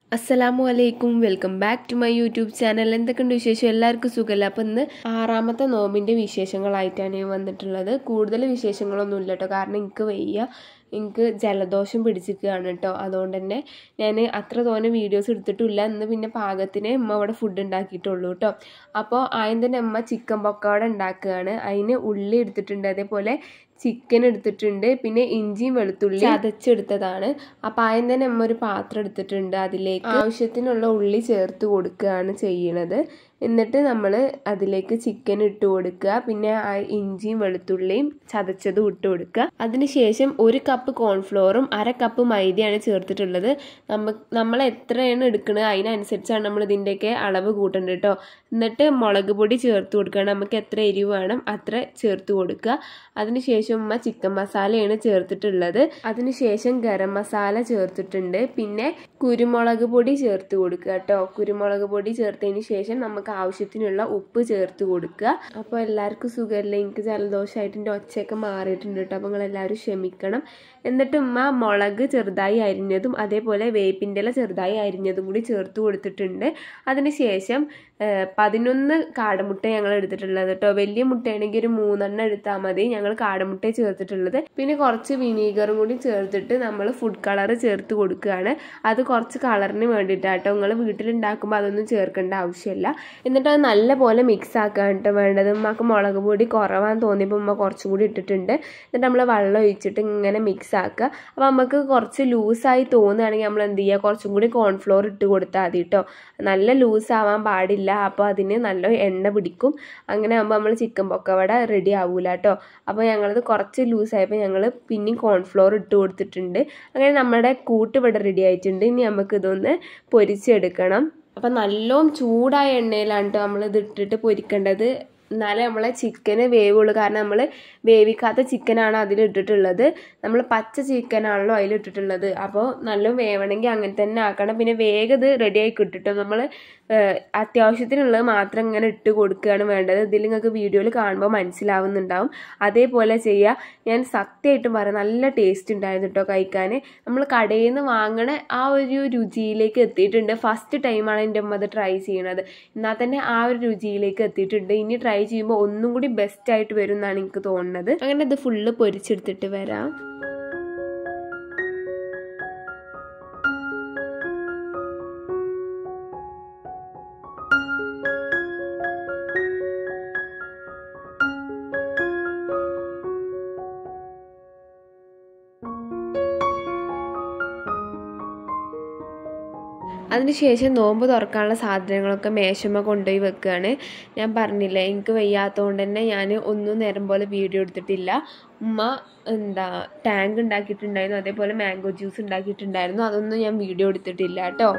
അസ്സലാമു അലൈക്കും welcome back to my YouTube channel. എന്തൊക്കെയുണ്ട് വിശേഷം? എല്ലാവർക്കും സുഖമല്ല. അപ്പം ഇന്ന് 6ാമത്തെ നോമ്പിൻ്റെ വിശേഷങ്ങളായിട്ടാണ് ഞാൻ വന്നിട്ടുള്ളത്. കൂടുതൽ വിശേഷങ്ങളൊന്നും ഇല്ല കേട്ടോ, കാരണം എനിക്ക് വയ്യ, എനിക്ക് ജലദോഷം പിടിച്ചിരിക്കുകയാണ് കേട്ടോ. അതുകൊണ്ട് തന്നെ ഞാൻ അത്ര തോനെ വീഡിയോസ് എടുത്തിട്ടില്ല. ഇന്ന് പിന്നെ പാകത്തിന് അമ്മ ഇവിടെ ഫുഡ് ഉണ്ടാക്കിയിട്ടുള്ളൂ കേട്ടോ. അപ്പോൾ ആദ്യം തന്നെ അമ്മ ചിക്കൻ പക്കോട ഉണ്ടാക്കുകയാണ്. അതിന് ഉള്ളി എടുത്തിട്ടുണ്ട്, അതേപോലെ ചിക്കൻ എടുത്തിട്ടുണ്ട്, പിന്നെ ഇഞ്ചിയും വെളുത്തുള്ളി ചതച്ചെടുത്തതാണ്. അപ്പം ആദ്യം തന്നെ അമ്മ ഒരു പാത്രം എടുത്തിട്ടുണ്ട്, അതിലേക്ക് ആവശ്യത്തിനുള്ള ഉള്ളി ചേർത്ത് കൊടുക്കുകയാണ് ചെയ്യണത്. എന്നിട്ട് നമ്മൾ അതിലേക്ക് ചിക്കൻ ഇട്ട് കൊടുക്കുക, പിന്നെ ആ ഇഞ്ചിയും വെളുത്തുള്ളിയും ചതച്ചതും ഇട്ട് കൊടുക്കുക. അതിനുശേഷം 1 കപ്പ് കോൺഫ്ലോറും 1/2 കപ്പ് മൈദയാണ് ചേർത്തിട്ടുള്ളത്. നമ്മൾ എത്രയാണ് എടുക്കുന്നത് അതിനനുസരിച്ചാണ് നമ്മൾ ഇതിൻ്റെയൊക്കെ അളവ് കൂട്ടേണ്ടത് കേട്ടോ. എന്നിട്ട് മുളക് പൊടി ചേർത്ത് കൊടുക്കണം, നമുക്ക് എത്ര എരിവ് വേണം അത്ര ചേർത്ത് കൊടുക്കുക. അതിനുശേഷം ഉമ്മ ചിക്കൻ മസാലയാണ് ചേർത്തിട്ടുള്ളത്. അതിനുശേഷം ഗരം മസാല ചേർത്തിട്ടുണ്ട്, പിന്നെ കുരുമുളക് പൊടി ചേർത്ത് കൊടുക്കുക കേട്ടോ. കുരുമുളക് പൊടി ചേർത്തതിന് ശേഷം നമുക്ക് ആവശ്യത്തിനുള്ള ഉപ്പ് ചേർത്ത് കൊടുക്കുക. അപ്പോൾ എല്ലാവർക്കും സുഖമല്ലേ? എനിക്ക് ജലദോഷമായിട്ട് എൻ്റെ ഒച്ചയൊക്കെ മാറിയിട്ടുണ്ട് കേട്ടോ, അപ്പോൾ നിങ്ങളെല്ലാവരും ക്ഷമിക്കണം. എന്നിട്ട് ഉമ്മ മുളക് ചെറുതായി അരിഞ്ഞതും അതേപോലെ വേപ്പിൻ്റെ ഇല ചെറുതായി അരിഞ്ഞതും കൂടി ചേർത്ത് കൊടുത്തിട്ടുണ്ട്. അതിനുശേഷം 11 കാടമുട്ട ഞങ്ങൾ എടുത്തിട്ടുള്ളത് കേട്ടോ. വലിയ മുട്ടയാണെങ്കിൽ ഒരു 3 എണ്ണം എടുത്താൽ മതി. ഞങ്ങൾ കാടമുട്ട ചേർത്തിട്ടുള്ളത്. പിന്നെ കുറച്ച് വിനീഗറും കൂടി ചേർത്തിട്ട് നമ്മൾ ഫുഡ് കളർ ചേർത്ത് കൊടുക്കുകയാണ്. അത് കുറച്ച് കളറിന് വേണ്ടിയിട്ടാട്ടോ. നിങ്ങൾ വീട്ടിലുണ്ടാക്കുമ്പോൾ അതൊന്നും ചേർക്കേണ്ട ആവശ്യമില്ല. എന്നിട്ട് അത് നല്ലപോലെ മിക്സ് ആക്കാൻ കേട്ടോ വേണ്ടത്. ഉമ്മക്ക് മുളക് പൊടി കുറവാന്ന് തോന്നിയപ്പോൾ ഉമ്മ കുറച്ചും കൂടി ഇട്ടിട്ടുണ്ട്. എന്നിട്ട് നമ്മൾ വെള്ളം ഒഴിച്ചിട്ട് ഇങ്ങനെ മിക്സ് ആക്കുക. അപ്പോൾ നമുക്ക് കുറച്ച് ലൂസായി തോന്നുകയാണെങ്കിൽ നമ്മൾ എന്ത് ചെയ്യുക, കുറച്ചും കൂടി കോൺഫ്ലോർ ഇട്ട് കൊടുത്താൽ മതി കേട്ടോ. നല്ല ലൂസ് ആവാൻ പാടില്ല, അപ്പോൾ അതിന് നല്ല എണ്ണ പിടിക്കും. അങ്ങനെ ആകുമ്പോൾ നമ്മൾ ചിക്കൻ പക്കവട റെഡി ആവൂല കേട്ടോ. അപ്പോൾ ഞങ്ങളത് കുറച്ച് ലൂസായപ്പോൾ ഞങ്ങൾ പിന്നെയും കോൺഫ്ലോർ ഇട്ട് കൊടുത്തിട്ടുണ്ട്. അങ്ങനെ നമ്മുടെ കൂട്ട് ഇവിടെ റെഡി ആയിട്ടുണ്ട്. ഇനി നമുക്ക് ഇതൊന്ന് പൊരിച്ചെടുക്കണം. അപ്പം നല്ലോണം ചൂടായ എണ്ണയിലാണ് കേട്ടോ നമ്മളിത് ഇട്ടിട്ട് പൊരിക്കേണ്ടത്, എന്നാലേ നമ്മളെ ചിക്കന് വേവുള്ളൂ. കാരണം നമ്മൾ വേവിക്കാത്ത ചിക്കനാണ് അതിലിട്ടിട്ടുള്ളത്, നമ്മൾ പച്ച ചിക്കനാണല്ലോ അതിലിട്ടിട്ടുള്ളത്. അപ്പോൾ നല്ല വേവണമെങ്കിൽ അങ്ങനെ തന്നെ ആക്കണം. പിന്നെ വേഗം ഇത് റെഡിയായി കിട്ടിട്ടോ. നമ്മൾ അത്യാവശ്യത്തിനുള്ളത് മാത്രം ഇങ്ങനെ ഇട്ട് കൊടുക്കുകയാണ് വേണ്ടത്. ഇതിൽ നിങ്ങൾക്ക് വീഡിയോയിൽ കാണുമ്പോൾ മനസ്സിലാവുന്നുണ്ടാവും. അതേപോലെ ചെയ്യുക. ഞാൻ സത്യമായിട്ടും പറയാം, നല്ല ടേസ്റ്റ് ഉണ്ടായിരുന്നു കേട്ടോ കഴിക്കാൻ. നമ്മൾ കടയിൽ നിന്ന് വാങ്ങണ ആ ഒരു രുചിയിലേക്ക് എത്തിയിട്ടുണ്ട്. ഫസ്റ്റ് ടൈമാണ് എൻ്റെ അമ്മ അത് ട്രൈ ചെയ്യണത്, എന്നാൽ തന്നെ ആ ഒരു രുചിയിലേക്ക് എത്തിയിട്ടുണ്ട്. ഇനി ട്രൈ ചെയ്യുമ്പോൾ ഒന്നും കൂടി ബെസ്റ്റ് ആയിട്ട് വരും എന്നാണ് എനിക്ക് തോന്നുന്നത്. അങ്ങനെ ഇത് ഫുള്ള് പൊരിച്ചെടുത്തിട്ട് വരാം. അതിനുശേഷം നോമ്പ് തുറക്കാനുള്ള സാധനങ്ങളൊക്കെ മേശമ്മ കൊണ്ടുപോയി വെക്കുകയാണ്. ഞാൻ പറഞ്ഞില്ലേ, എനിക്ക് വയ്യാത്തതുകൊണ്ട് തന്നെ ഞാൻ ഒന്നും നേരം പോലെ വീഡിയോ എടുത്തിട്ടില്ല. ഉമ്മ ടാങ്ക് ഉണ്ടാക്കിയിട്ടുണ്ടായിരുന്നു, അതേപോലെ മാംഗോ ജ്യൂസ് ഉണ്ടാക്കിയിട്ടുണ്ടായിരുന്നു. അതൊന്നും ഞാൻ വീഡിയോ എടുത്തിട്ടില്ല കേട്ടോ.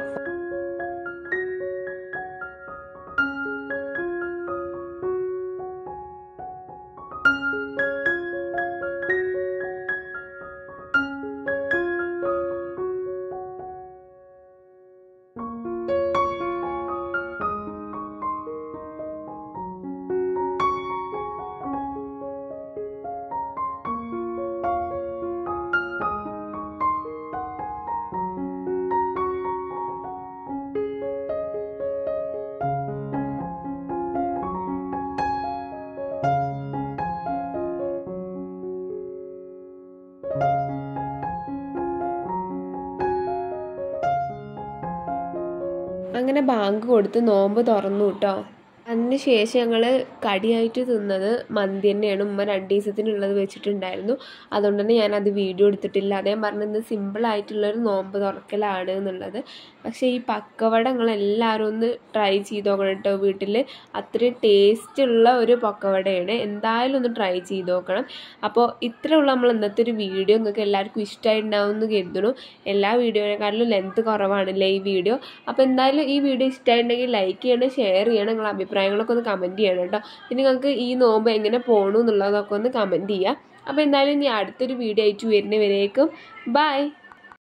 അങ്ങനെ ബാങ്ക് കൊടുത്ത് നോമ്പ് തുറന്നു കേട്ടോ. അതിന് ശേഷം ഞങ്ങൾ കടിയായിട്ട് തിന്നത് മന്തി തന്നെയാണ്. ഉമ്മ 2 ദിവസത്തിനുള്ളത് വെച്ചിട്ടുണ്ടായിരുന്നു, അതുകൊണ്ട് തന്നെ ഞാനത് വീഡിയോ എടുത്തിട്ടില്ല. അദ്ദേഹം പറഞ്ഞത് സിമ്പിളായിട്ടുള്ളൊരു നോമ്പ് തുറക്കലാണ് എന്നുള്ളത്. പക്ഷേ ഈ പക്കവട നിങ്ങളെല്ലാവരും ഒന്ന് ട്രൈ ചെയ്ത് നോക്കണം കേട്ടോ വീട്ടിൽ. അത്രയും ടേസ്റ്റുള്ള ഒരു പക്കവടയാണ്, എന്തായാലും ഒന്ന് ട്രൈ ചെയ്ത് നോക്കണം. അപ്പോൾ ഇത്രയുള്ള നമ്മൾ ഇന്നത്തെ ഒരു വീഡിയോ. നിങ്ങൾക്ക് എല്ലാവർക്കും ഇഷ്ടമായിട്ടുണ്ടാവും എന്ന് കരുതുന്നു. എല്ലാ വീഡിയോനെക്കാട്ടിലും ലെങ്ത് കുറവാണല്ലേ ഈ വീഡിയോ. അപ്പോൾ എന്തായാലും ഈ വീഡിയോ ഇഷ്ടമായിട്ടുണ്ടെങ്കിൽ ലൈക്ക് ചെയ്യണം, ഷെയർ ചെയ്യണം, നിങ്ങളുടെ അഭിപ്രായങ്ങളൊക്കെ ഒന്ന് കമൻറ്റ് ചെയ്യണം കേട്ടോ. പിന്നെ നിങ്ങൾക്ക് ഈ നോമ്പ് എങ്ങനെ പോകണം എന്നുള്ളതൊക്കെ ഒന്ന് കമൻറ്റ് ചെയ്യുക. അപ്പോൾ എന്തായാലും ഇനി അടുത്തൊരു വീഡിയോ ആയിട്ട് വരുന്നവരേക്കും ബൈ.